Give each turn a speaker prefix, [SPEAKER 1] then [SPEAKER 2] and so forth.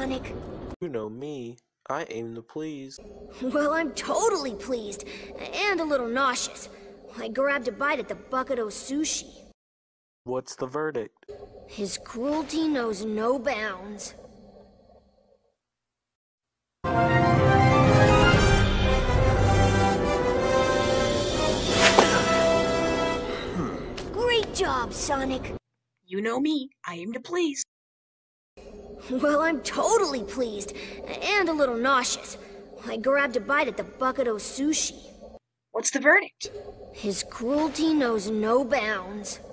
[SPEAKER 1] Sonic?
[SPEAKER 2] You know me. I aim to please.
[SPEAKER 1] Well, I'm totally pleased, and a little nauseous. I grabbed a bite at the bucket of sushi.
[SPEAKER 2] What's the verdict?
[SPEAKER 1] His cruelty knows no bounds. Great job, Sonic.
[SPEAKER 3] You know me. I aim to please.
[SPEAKER 1] Well, I'm totally pleased, and a little nauseous. I grabbed a bite at the bucket of sushi.
[SPEAKER 3] What's the verdict?
[SPEAKER 1] His cruelty knows no bounds.